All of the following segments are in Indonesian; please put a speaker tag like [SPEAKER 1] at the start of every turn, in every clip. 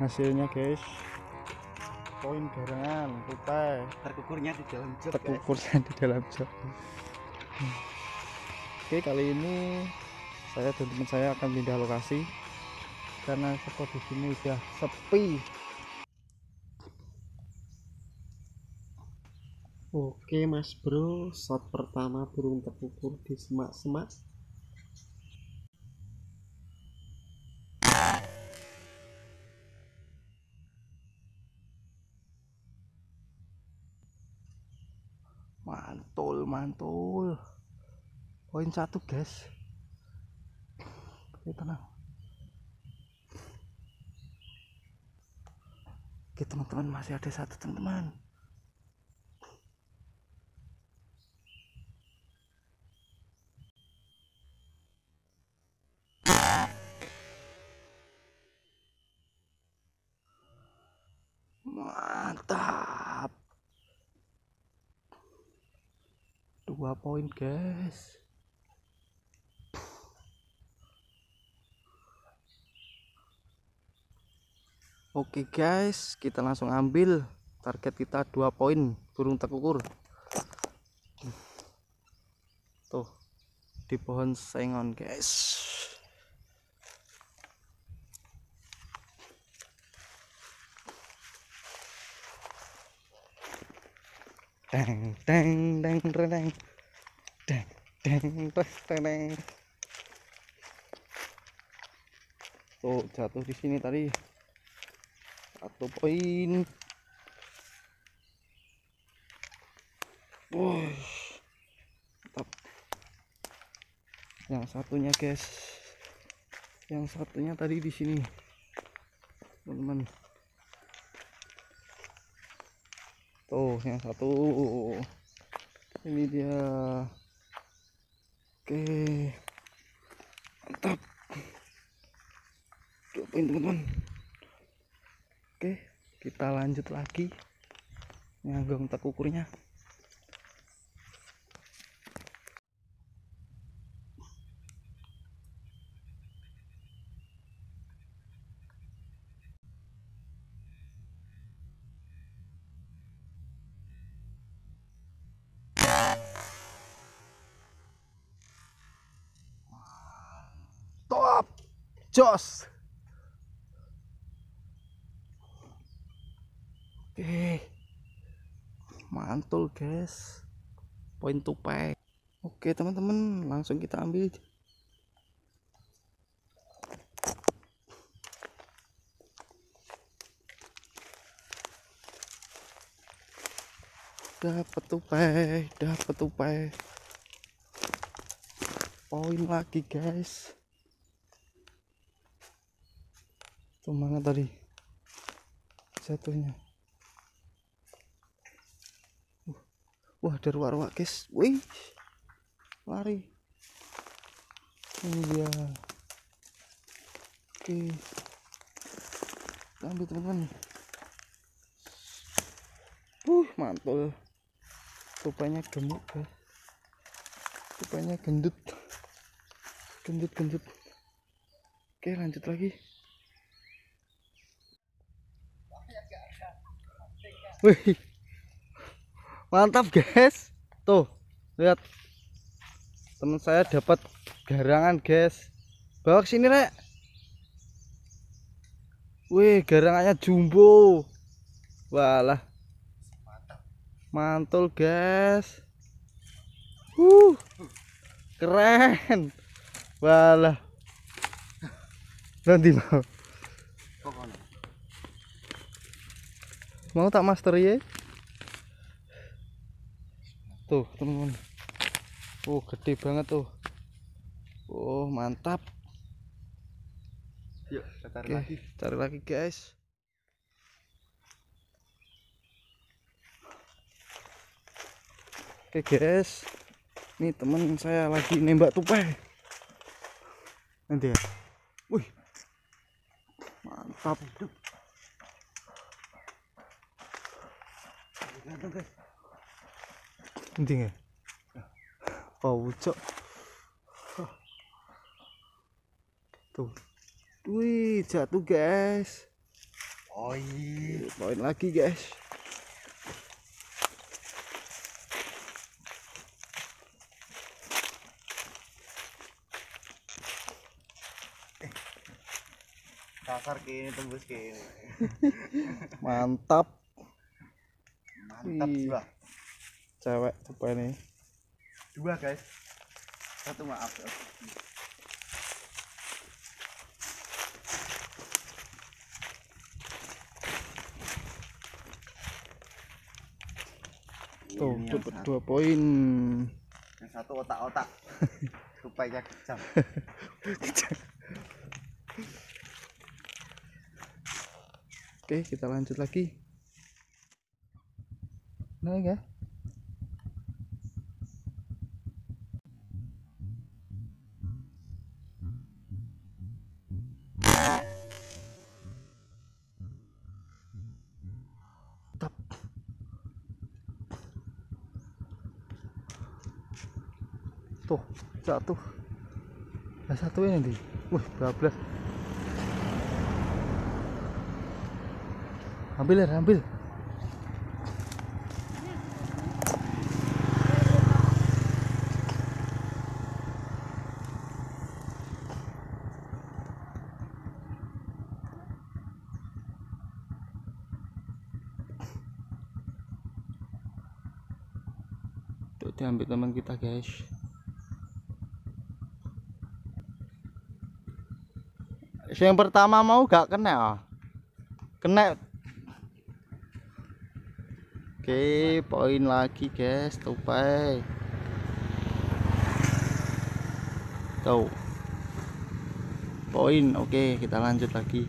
[SPEAKER 1] hasilnya guys, poin garangan tupai
[SPEAKER 2] terkukurnya di dalam jog,
[SPEAKER 1] terkukurnya di dalam jog. Oke, kali ini saya dan teman saya akan pindah lokasi karena spot di sini udah sepi.
[SPEAKER 2] Oke mas bro, shot pertama burung terkukur di semak-semak.
[SPEAKER 1] Mantul poin 1 guys. Oke, tenang. Oke teman-teman, masih ada satu teman-teman. Mantap, 2 poin guys. Oke guys, kita langsung ambil. Target kita 2 poin burung terkukur. Tuh di pohon sengon guys. Deng deng deng deng deng deng deng deng. Tuh jatuh di sini tadi 1 poin. Mantap. Yang satunya guys, yang satunya tadi di sini teman-teman. Tuh yang satu ini dia. Oke, mantap, 2 poin teman-teman. Oke, kita lanjut lagi nyanggung terkukurnya. Top jos. Oke, mantul guys, poin tupai. Oke teman-teman, langsung kita ambil. Dapat tupai, poin lagi guys. Tuh mana tadi jatuhnya. Wah, ada ruak-ruak guys. Wih, lari. Ini dia. Oke, kita ambil teman-teman. Mantul. Tupainya gemuk guys. Tupainya gendut. Oke, lanjut lagi. Wih, mantap guys. Tuh lihat, teman saya dapat garangan guys. Bawa ke sini rek. Wih, garangannya jumbo. Walah, mantul guys. Keren. Walah, nanti mau tak master ya. Tuh teman-teman, gede banget tuh. Mantap.
[SPEAKER 2] Yuk kita
[SPEAKER 1] cari lagi guys. Oke guys, ini teman saya lagi nembak tupai. Nanti ya. Wih, mantap. Nanti ya. Cok. Tuh. Wih, jatuh guys. Poin lagi guys.
[SPEAKER 3] Kasar kini tembus kini.
[SPEAKER 1] Mantap.
[SPEAKER 3] Mantap
[SPEAKER 1] Wih.
[SPEAKER 3] jiwa.
[SPEAKER 1] Cewek coba ini.
[SPEAKER 3] 2 guys. 1 maaf.
[SPEAKER 1] Tuh,
[SPEAKER 3] Ini
[SPEAKER 1] dapat
[SPEAKER 3] yang
[SPEAKER 1] 2 poin.
[SPEAKER 3] Yang 1 otak-otak. Supaya kejam.
[SPEAKER 1] Oke, kita lanjut lagi. Nah ya. Tap. Tuh, jatuh. Nah, satu ini nih. Wih, bablas. Ambil ya, ambil. Tuh, diambil teman kita guys. Yang pertama mau gak kena oh. Kena. Oke, poin lagi guys, tupai. Tuh. Poin. Oke, kita lanjut lagi.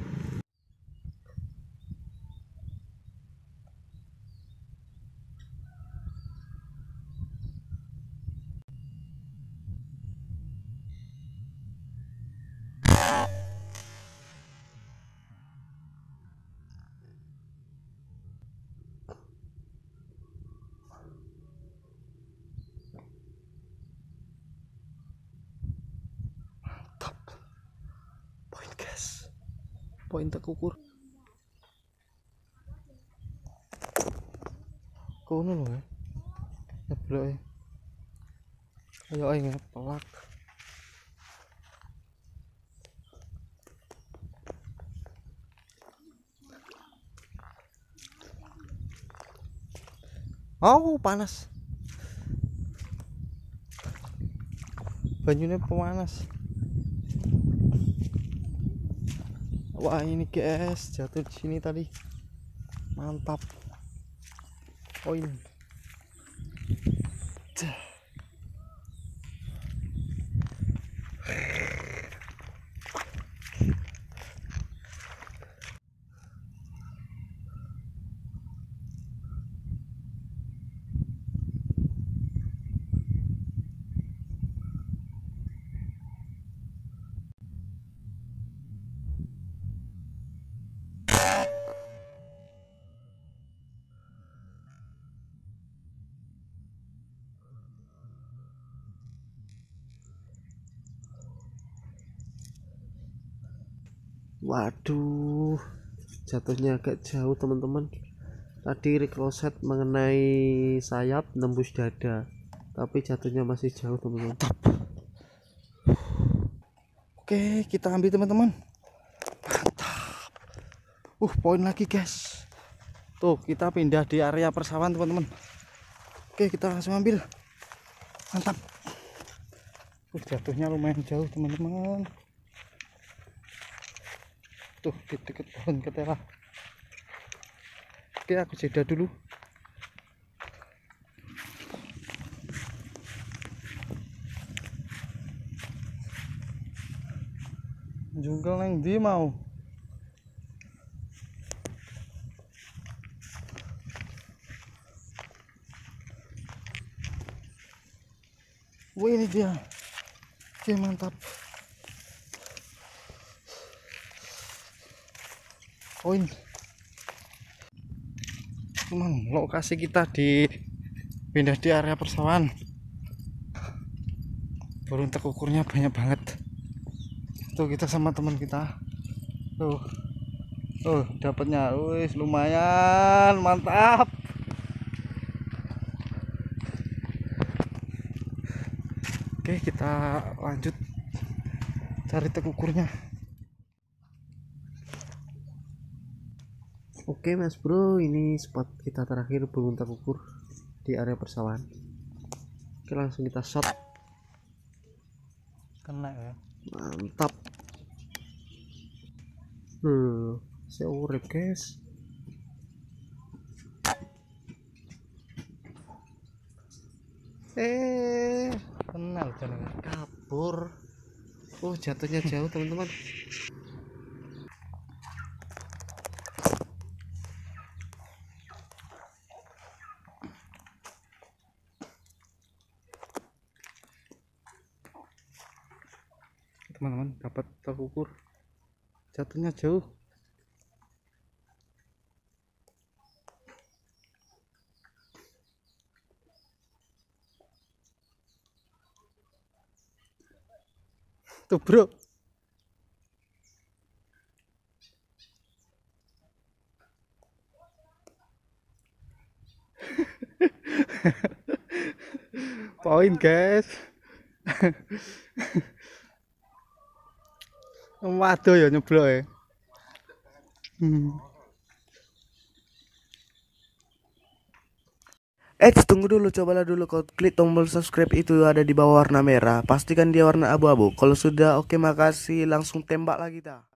[SPEAKER 1] Poin guys, poin tekukur. Kono loh ya, nyeblok ya. Ayo ayo pelak. Oh panas, banyunya pemanas. Wah ini guys, jatuh di sini tadi. Mantap. Poin.
[SPEAKER 2] Waduh, jatuhnya agak jauh teman-teman. Tadi recloset mengenai sayap nembus dada, tapi jatuhnya masih jauh teman-teman.
[SPEAKER 1] Oke, kita ambil teman-teman. Mantap. Poin lagi guys. Tuh, kita pindah di area persawahan teman-teman. Oke, kita langsung ambil. Mantap. Jatuhnya lumayan jauh teman-teman. Tuh, di dekat pohon ketela. Oke, aku jeda dulu. Jungkel neng di mau. Wah ini dia. Oke mantap. Poin. Cuman lokasi kita di pindah di area persawahan. Burung tekukurnya banyak banget. Tuh kita sama teman kita. Tuh Oh, dapatnya. Wis lumayan, mantap. Oke, kita lanjut cari tekukurnya.
[SPEAKER 2] Oke mas bro, ini spot kita terakhir burung tekukur di area persawahan. Oke, langsung kita shot.
[SPEAKER 1] Kena ya.
[SPEAKER 2] Mantap. Saya urip guys.
[SPEAKER 1] Kenal jalan.
[SPEAKER 2] Kabur. Oh, jatuhnya jauh teman-teman.
[SPEAKER 1] Teman-teman, dapat tekukur. Jatuhnya jauh. Tuh bro. Poin guys. Waduh ya nyeblok ya.
[SPEAKER 4] Tunggu dulu, cobalah dulu kau klik tombol subscribe itu ada di bawah warna merah. Pastikan dia warna abu-abu. Kalau sudah oke, makasih, langsung tembak lagi kita.